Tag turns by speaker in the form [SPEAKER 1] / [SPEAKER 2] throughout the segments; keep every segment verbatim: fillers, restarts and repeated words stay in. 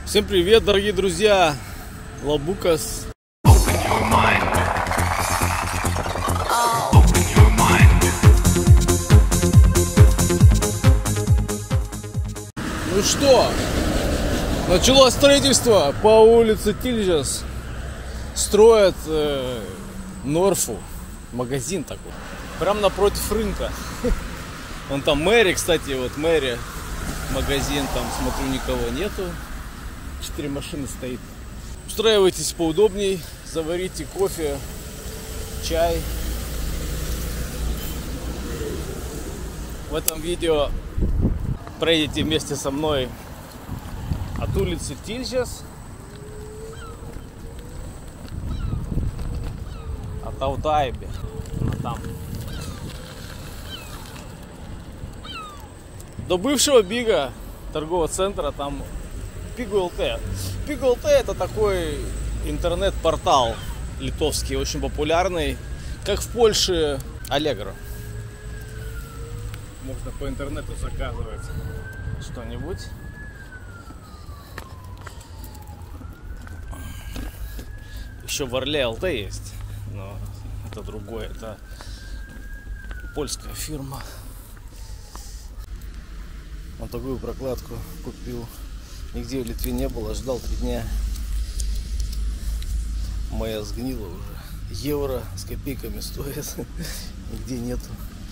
[SPEAKER 1] Всем привет, дорогие друзья! Лабукас. Ну что, началось строительство по улице Тильжас. Строят э, Норфу, магазин такой, прям напротив рынка. Вон там Мэри, кстати, вот Мэри, магазин, там смотрю, никого нету. Четыре машины стоит. Устраивайтесь поудобней, заварите кофе, чай. В этом видео пройдите вместе со мной от улицы Тильжас, от Аутайби, там, до бывшего Бига, торгового центра, там Пигу.ЛТ. Пигу.ЛТ это такой интернет-портал литовский, очень популярный, как в Польше Allegro. Можно по интернету заказывать что-нибудь. Еще в Орле ЛТ есть, но это другое, это польская фирма. Вот такую прокладку купил. Нигде в Литве не было, ждал три дня. Моя сгнила уже. Евро с копейками стоит. Нигде нету.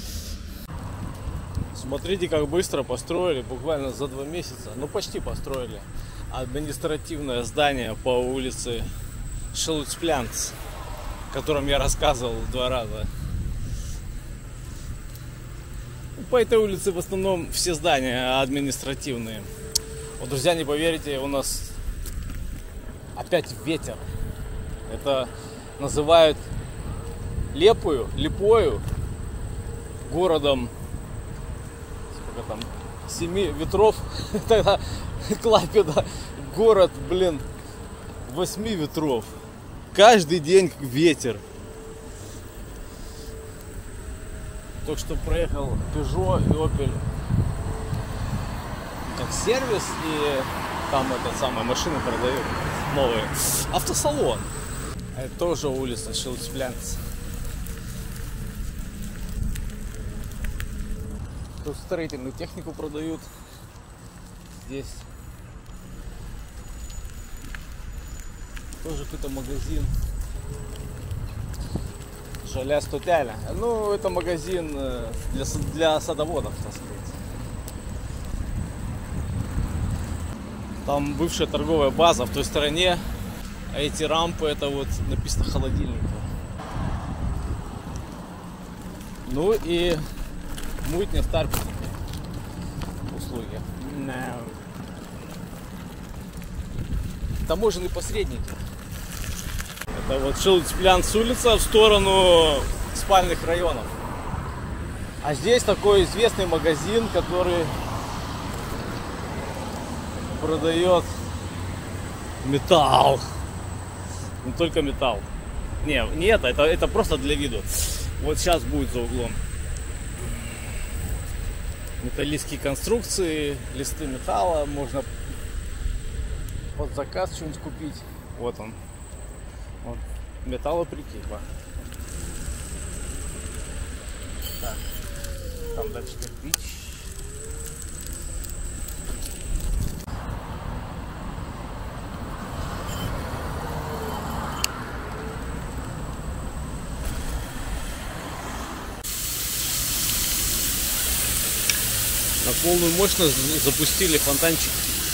[SPEAKER 1] Смотрите, как быстро построили, буквально за два месяца. Ну, почти построили. Административное здание по улице Шелуцплянц, о котором я рассказывал два раза. По этой улице в основном все здания административные. Вот, друзья, не поверите, у нас опять ветер. Это называют Лепую, Липою городом, сколько там, семи ветров. Тогда Клайпеда город, блин, восьми ветров. Каждый день ветер. Только что проехал Peugeot и Opel как сервис, и там этот самый машины продают новые. Автосалон. Это тоже улица Шелуцплянц. Тут строительную технику продают. Здесь тоже какой-то магазин. Žalia stotelė. Ну, это магазин для, для садоводов, так сказать. Там бывшая торговая база в той стороне, а эти рампы, это вот написано холодильник. Ну и мытня в Тарпине услуги. Таможенные посредники. Это вот Шелуцплянц улица в сторону спальных районов. А здесь такой известный магазин, который продает металл. Не только металл. Не, не это, это, это просто для виду. Вот сейчас будет за углом. Металлические конструкции, листы металла. Можно под заказ что-нибудь купить. Вот он. Вот. Металлоприкипа. Так. Там дальше кирпич. На полную мощность запустили фонтанчик.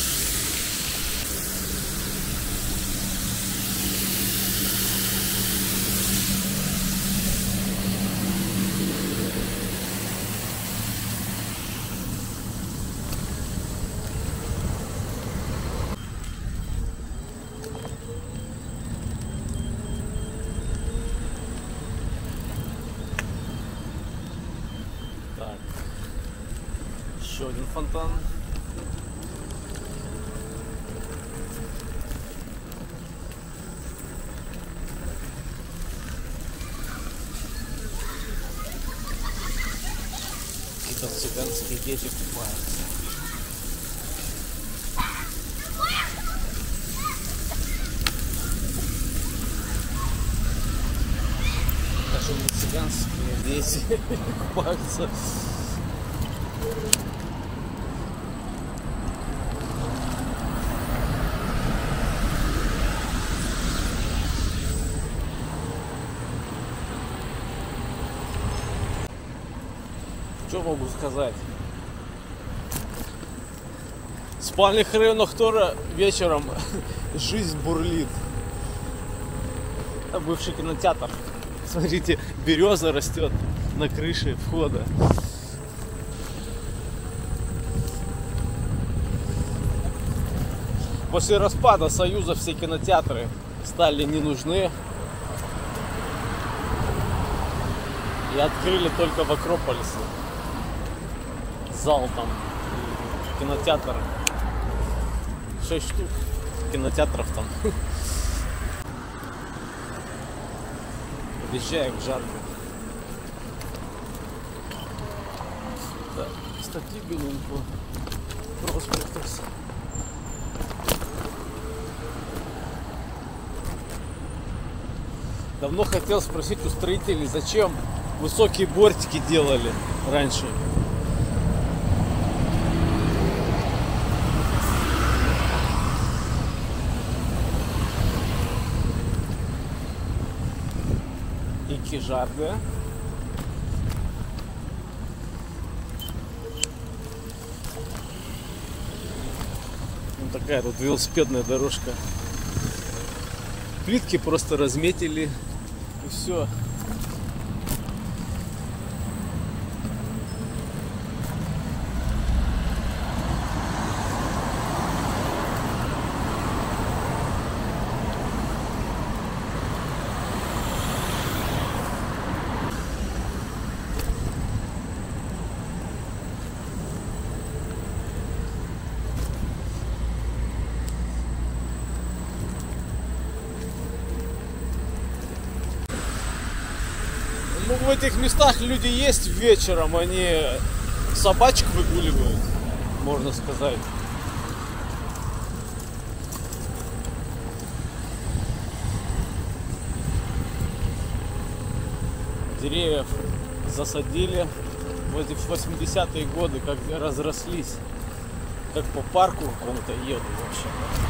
[SPEAKER 1] Еще один фонтан. Какие-то цыганские дети купаются. цыганские дети купаются. Что могу сказать? В спальных районах тоже вечером жизнь бурлит. Это бывший кинотеатр. Смотрите, береза растет на крыше входа. После распада Союза все кинотеатры стали не нужны. И открыли только в Акрополисе зал там, кинотеатр. Шесть штук кинотеатров там. Подъезжаем к Жарко. Да, статибелен по проспектус. Давно хотел спросить у строителей, зачем высокие бортики делали раньше. И Жарко. Вот такая тут велосипедная дорожка. Плитки просто разметили и все. Ну, в этих местах люди есть вечером, они собачек выгуливают, можно сказать. Деревьев засадили в эти восьмидесятые годы, как разрослись, как по парку какому-то еду вообще.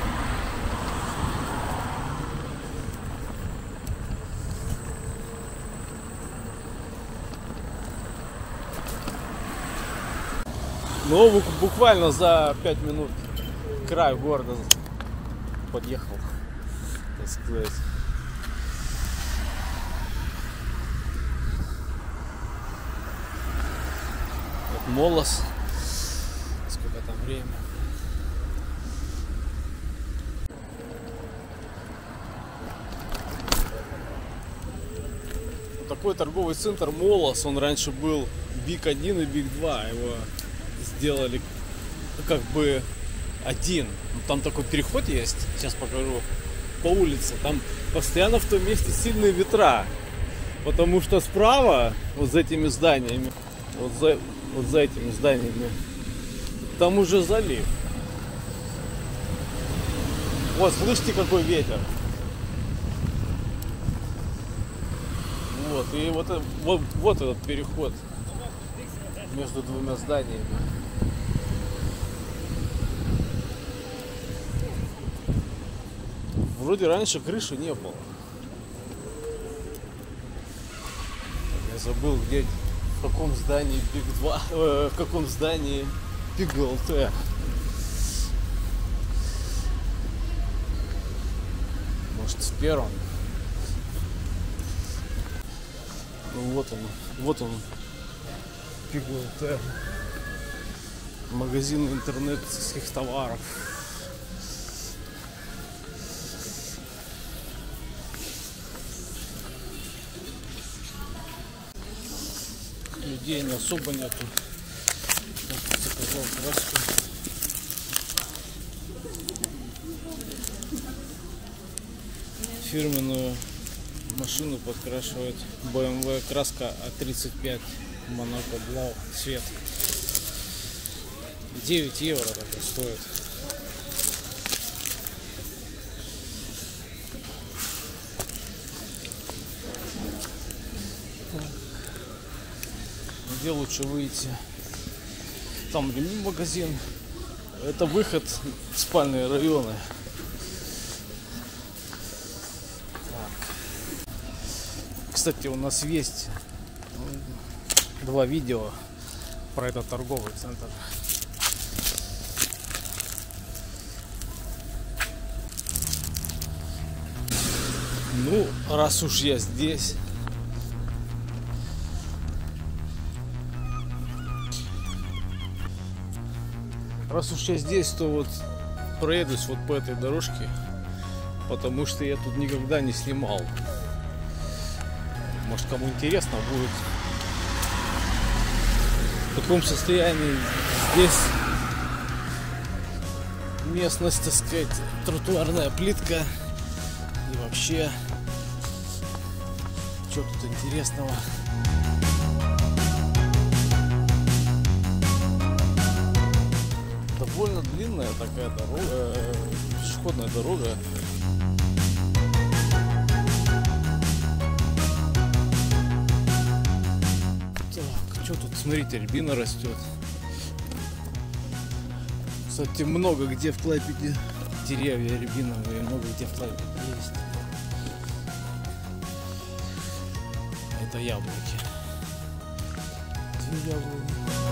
[SPEAKER 1] Ну, буквально за пять минут к краю города подъехал, так сказать. Вот Молос. Сколько там время? Вот такой торговый центр Молос, он раньше был Биг один и Биг два, его сделали как бы один. Там такой переход есть, сейчас покажу, по улице. Там постоянно в том месте сильные ветра, потому что справа, вот за этими зданиями, вот за, вот за этими зданиями, там уже залив. Вот, слышите, какой ветер. Вот, и вот, вот, вот этот переход между двумя зданиями. Вроде раньше крыши не было. Я забыл, где, в каком здании Биг два, э, в каком здании Биг эл тэ. Может, в первом. Ну вот он, вот он. Биг эл тэ. Магазин интернетских товаров. Людей не особо нету. Заказал краску. Фирменную машину подкрашивает бэ эм вэ, краска а тридцать пять Monaco Blau цвет. девять евро это стоит. где лучше выйти. Там магазин. Это выход в спальные районы. Так. Кстати, у нас есть два видео про этот торговый центр. Ну, раз уж я здесь, раз уж я здесь, то вот проедусь вот по этой дорожке, потому что я тут никогда не снимал. Может, кому интересно будет, в каком состоянии здесь местность, так сказать, тротуарная плитка. И вообще, что тут интересного? Довольно длинная такая дорога, э, пешеходная дорога. Так, что тут? Смотрите, рябина растет. Кстати, много где в Клайпеде деревья рябиновые, много где в Клайпеде есть. Это яблоки. Две яблоки.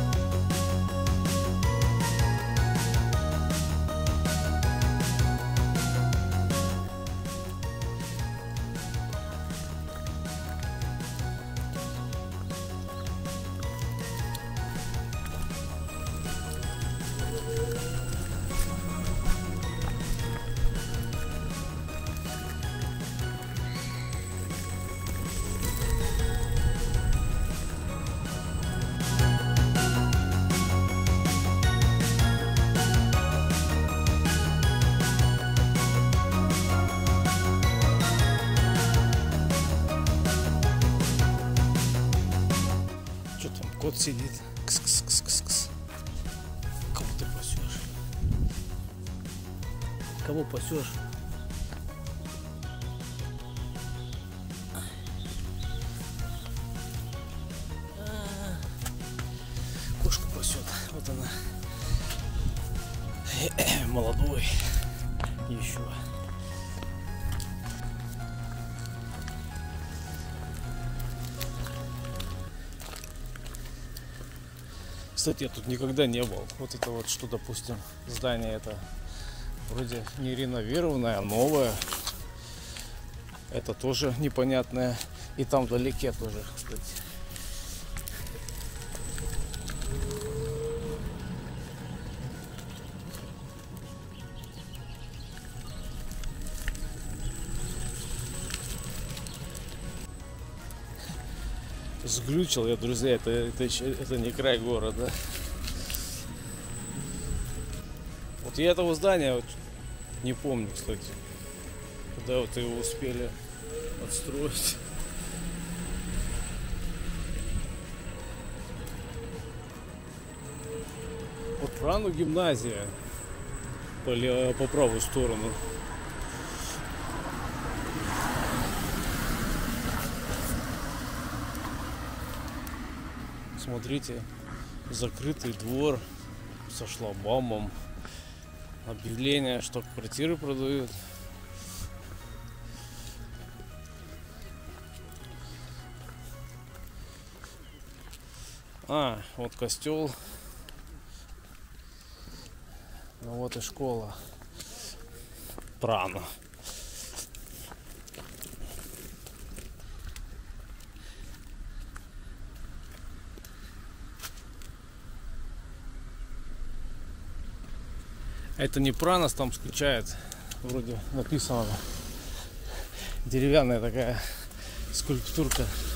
[SPEAKER 1] Кот сидит. Кс-кс-кс-кс-кс. Кого ты пасешь? Кого пасешь? Кошка пасет. Вот она. Молодой. Еще. Кстати, я тут никогда не был. Вот это вот что, допустим, здание это вроде не реновированное, а новое. Это тоже непонятное. И там вдалеке тоже, кстати. Сглючил я, друзья, это, это, это не край города. Вот я этого здания вот не помню, кстати, когда вот его успели отстроить. Вот Прану гимназия по, по правую сторону. Смотрите, закрытый двор со шлагбаумом, объявление, что квартиры продают. А, вот костел. Ну вот и школа. Прана. Это не Пранос там скучает, вроде написано. Деревянная такая скульптурка.